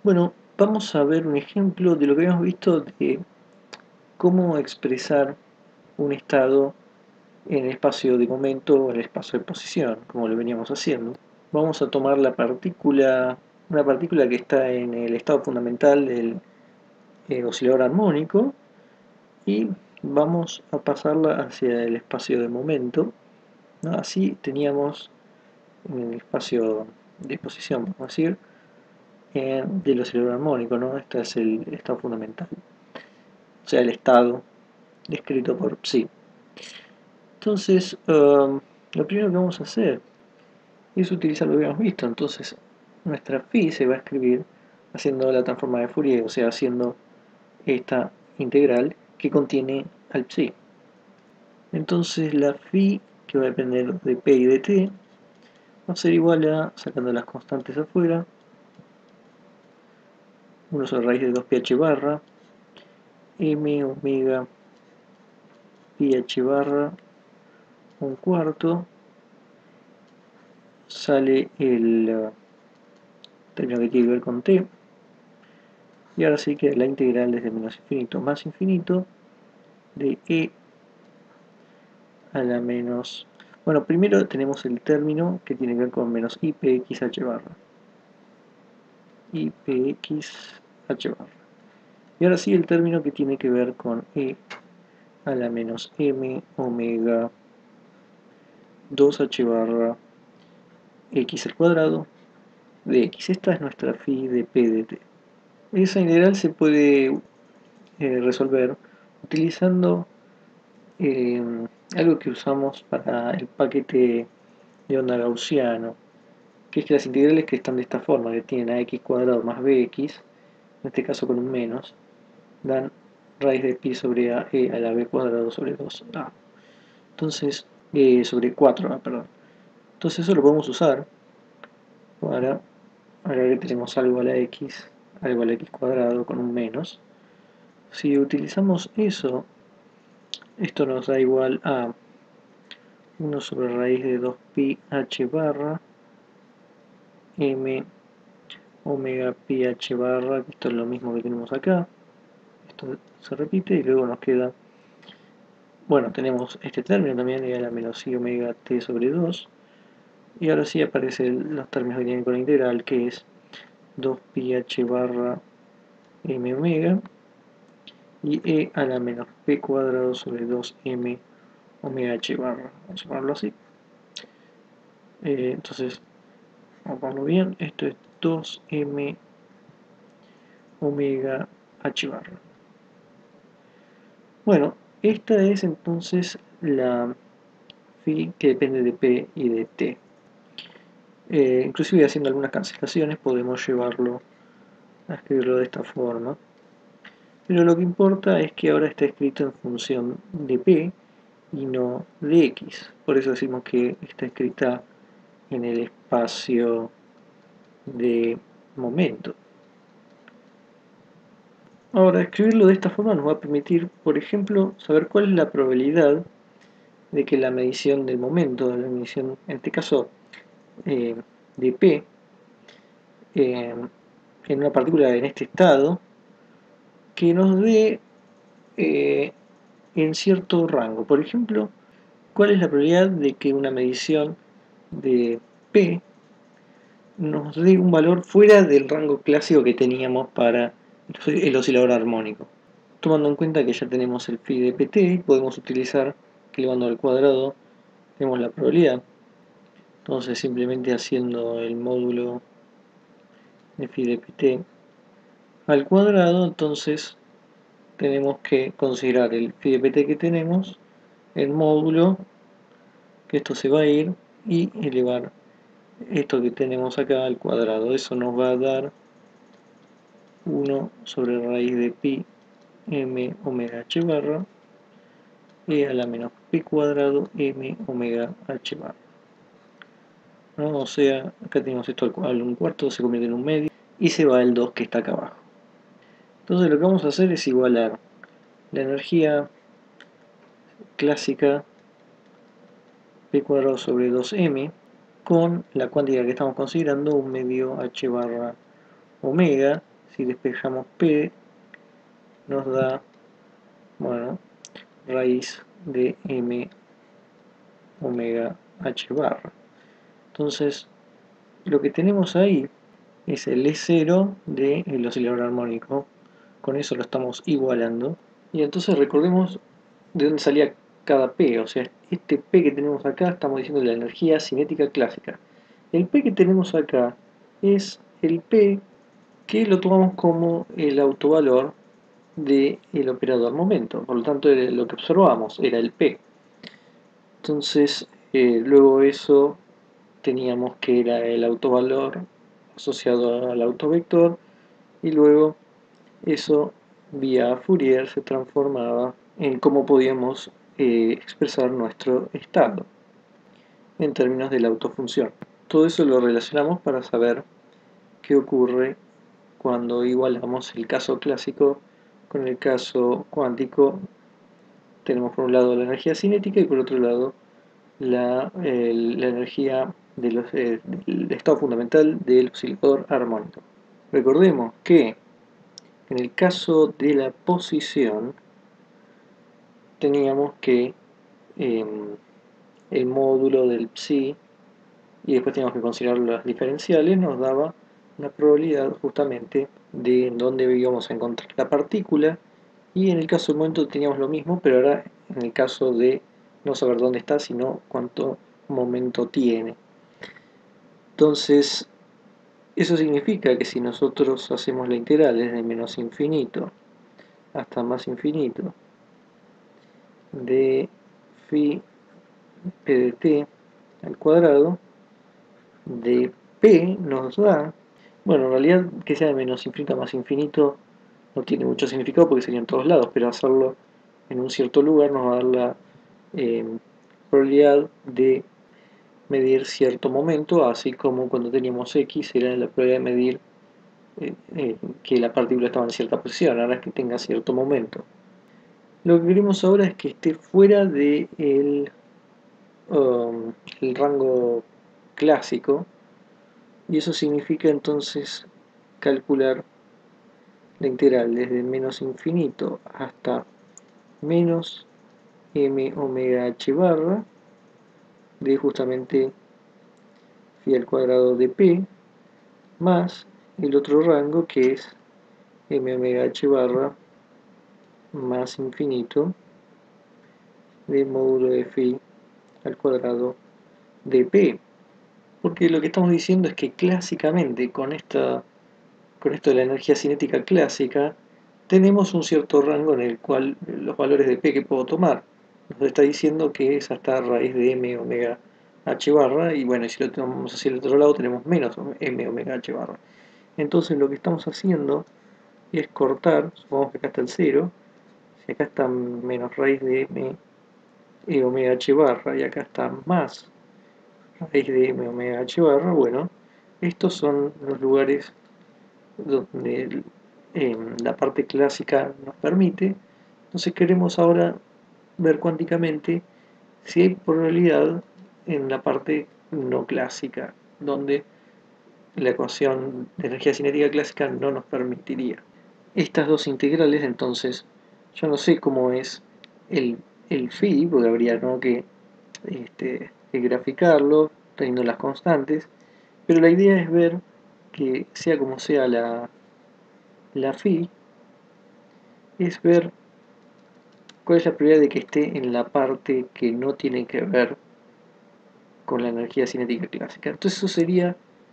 Bueno, vamos a ver un ejemplo de lo que habíamos visto de cómo expresar un estado en el espacio de momento o en el espacio de posición, como lo veníamos haciendo. Vamos a tomar una partícula que está en el estado fundamental del oscilador armónico y vamos a pasarla hacia el espacio de momento, ¿no? Así teníamos en el espacio de posición, vamos a decir, del oscilador armónico, ¿no? Este es el estado fundamental, o sea, el estado descrito por psi. Entonces, lo primero que vamos a hacer es utilizar lo que hemos visto. Entonces, nuestra phi se va a escribir haciendo la transforma de Fourier, o sea, haciendo esta integral que contiene al psi. Entonces, la phi, que va a depender de p y de t, va a ser igual a, sacando las constantes afuera, 1 sobre raíz de 2πh barra m omega πh barra un cuarto, sale el término que tiene que ver con t, y ahora sí que la integral desde menos infinito más infinito de e a la menos... Bueno, primero tenemos el término que tiene que ver con menos ipxh barra. Ipxh barra. Y ahora sí el término que tiene que ver con e a la menos m omega 2h barra x al cuadrado de x. Esta es nuestra phi de p de t. Esa integral se puede resolver utilizando algo que usamos para el paquete de onda gaussiano, que es que las integrales que están de esta forma, que tienen a x cuadrado más bx, en este caso con un menos, dan raíz de pi sobre a e a la b cuadrado sobre 2a. Entonces, sobre 4a, perdón. Entonces eso lo podemos usar para, ahora que tenemos algo a la x cuadrado con un menos. Si utilizamos eso, esto nos da igual a 1 sobre raíz de 2pi h barra m omega pi h barra, esto es lo mismo que tenemos acá, esto se repite y luego nos queda, bueno, tenemos este término también, e a la menos i omega t sobre 2, y ahora sí aparecen los términos que tienen con la integral, que es 2pi h barra m omega, y e a la menos p cuadrado sobre 2m omega h barra, vamos a ponerlo así. Entonces, vamos a ponerlo bien, esto es 2m omega h barra. Bueno, esta es entonces la phi que depende de p y de t. Inclusive haciendo algunas cancelaciones podemos llevarlo a escribirlo de esta forma. Pero lo que importa es que ahora está escrito en función de p y no de x. Por eso decimos que está escrita en el espacio de momento. Ahora, escribirlo de esta forma nos va a permitir, por ejemplo, saber cuál es la probabilidad de que la medición del momento, la medición, en este caso, de P, en una partícula en este estado, que nos dé en cierto rango. Por ejemplo, cuál es la probabilidad de que una medición de P nos dé un valor fuera del rango clásico que teníamos para el oscilador armónico. Tomando en cuenta que ya tenemos el phi de pt, podemos utilizar que elevando al cuadrado tenemos la probabilidad. Entonces simplemente haciendo el módulo de phi de pt al cuadrado, entonces tenemos que considerar el phi de pt que tenemos, el módulo, que esto se va a ir, y elevar esto que tenemos acá al cuadrado. Eso nos va a dar 1 sobre raíz de pi m omega h barra e a la menos p cuadrado m omega h barra, ¿no? O sea, acá tenemos esto al 1/4, se convierte en un medio y se va el 2 que está acá abajo. Entonces lo que vamos a hacer es igualar la energía clásica p cuadrado sobre 2m con la cuántica que estamos considerando, un medio h barra omega, si despejamos P, nos da, bueno, raíz de M omega H barra. Entonces, lo que tenemos ahí es el E0 del oscilador armónico. Con eso lo estamos igualando. Y entonces recordemos de dónde salía cada P. O sea, este P que tenemos acá, estamos diciendo la energía cinética clásica. El P que tenemos acá es el P que lo tomamos como el autovalor del operador momento. Por lo tanto, lo que observamos era el P. Entonces, luego eso teníamos que era el autovalor asociado al autovector, y luego eso vía Fourier se transformaba en cómo podíamos expresar nuestro estado en términos de la autofunción. Todo eso lo relacionamos para saber qué ocurre cuando igualamos el caso clásico con el caso cuántico. Tenemos por un lado la energía cinética y por otro lado la energía del estado fundamental del oscilador armónico. Recordemos que en el caso de la posición teníamos que el módulo del psi, y después teníamos que considerar las diferenciales, nos daba una probabilidad justamente de en dónde íbamos a encontrar la partícula, y en el caso del momento teníamos lo mismo, pero ahora en el caso de no saber dónde está, sino cuánto momento tiene. Entonces, eso significa que si nosotros hacemos la integral desde menos infinito hasta más infinito de phi p de t al cuadrado de p nos da, bueno, en realidad que sea de menos infinito a más infinito no tiene mucho significado porque sería en todos lados, pero hacerlo en un cierto lugar nos va a dar la probabilidad de medir cierto momento, así como cuando teníamos x era la probabilidad de medir que la partícula estaba en cierta posición, ahora es que tenga cierto momento. Lo que queremos ahora es que esté fuera de el rango clásico, y eso significa entonces calcular la integral desde menos infinito hasta menos m omega h barra de justamente phi al cuadrado de p más el otro rango que es m omega h barra más infinito de módulo de phi al cuadrado de p. Porque lo que estamos diciendo es que clásicamente con esto de la energía cinética clásica tenemos un cierto rango en el cual los valores de p que puedo tomar nos está diciendo que es hasta raíz de m omega h barra, y bueno, si lo tomamos hacia el otro lado tenemos menos m omega h barra. Entonces lo que estamos haciendo es cortar, supongamos que acá está el 0, si acá está menos raíz de m omega h barra y acá está más raíz de m omega h barra, bueno, estos son los lugares donde la parte clásica nos permite. Entonces queremos ahora ver cuánticamente si hay probabilidad en la parte no clásica, donde la ecuación de energía cinética clásica no nos permitiría. Estas dos integrales, entonces, yo no sé cómo es el phi, porque habría, ¿no?, que graficarlo teniendo las constantes, pero la idea es ver que sea como sea la phi, es ver cuál es la probabilidad de que esté en la parte que no tiene que ver con la energía cinética clásica. Entonces eso sería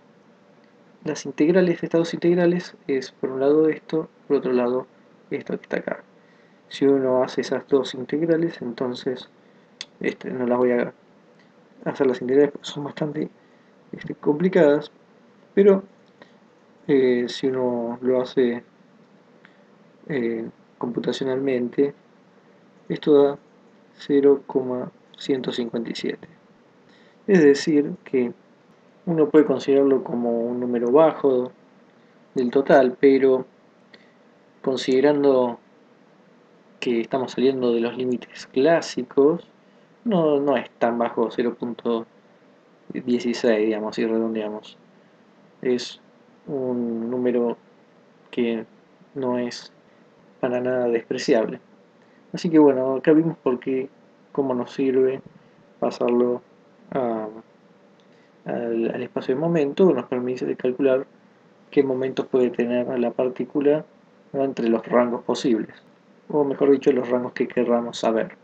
las integrales de estas dos integrales, es por un lado esto, por otro lado esto que está acá. Si uno hace esas dos integrales, entonces no las voy a hacer las integrales porque son bastante complicadas, pero si uno lo hace computacionalmente, esto da 0,157. Es decir, que uno puede considerarlo como un número bajo del total, pero considerando que estamos saliendo de los límites clásicos, no es tan bajo 0,16, digamos, si redondeamos. Es un número que no es para nada despreciable. Así que bueno, acá vimos cómo nos sirve pasarlo al espacio de momento, nos permite calcular qué momentos puede tener la partícula, ¿no?, entre los rangos posibles, o mejor dicho, los rangos que querramos saber.